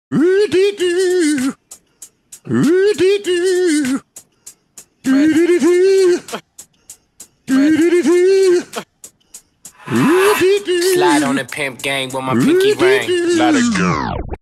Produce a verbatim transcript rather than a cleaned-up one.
Slide on the pimp gang with my pinky ring. Let it go.